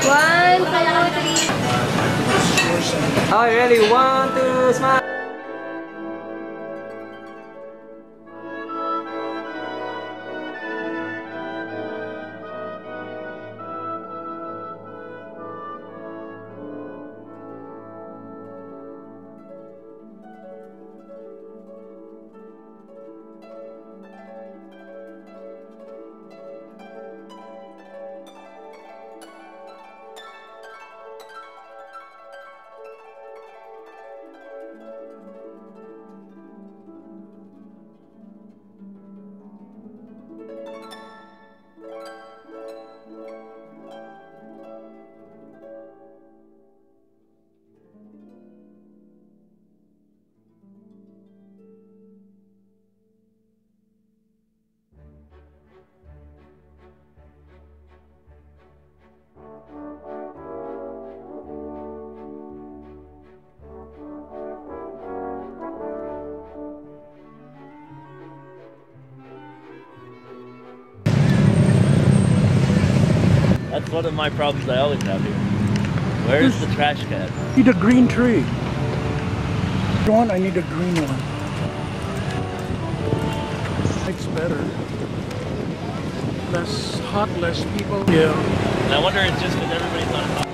1, 2, 3. Are you ready? 1, 2, smile. That's one of my problems I always have here. Where's the trash can? I need a green tree. One, I need a green one. It's better. Less hot, less people. Yeah. And I wonder it's just because everybody's on top.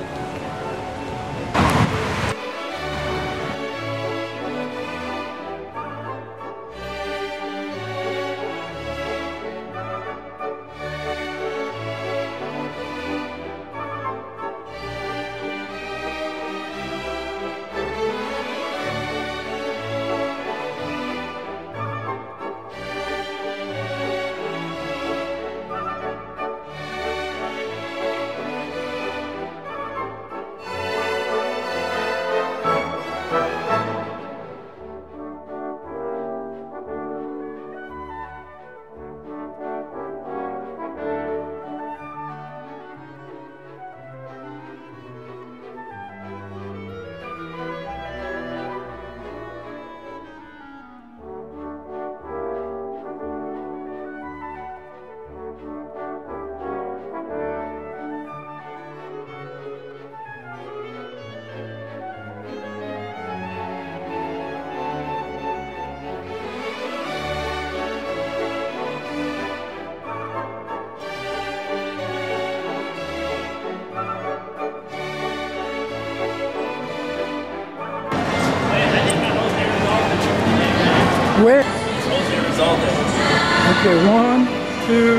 Where? It's supposed to resolve it. Okay, 1, 2,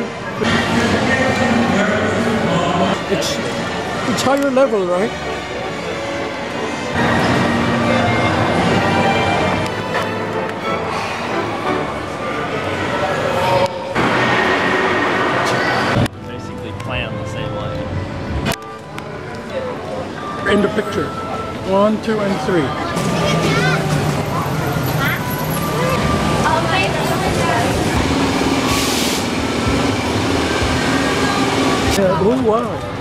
3. It's higher level, right? Basically planned the same way. In the picture. 1, 2, and 3. Yeah, oh wow.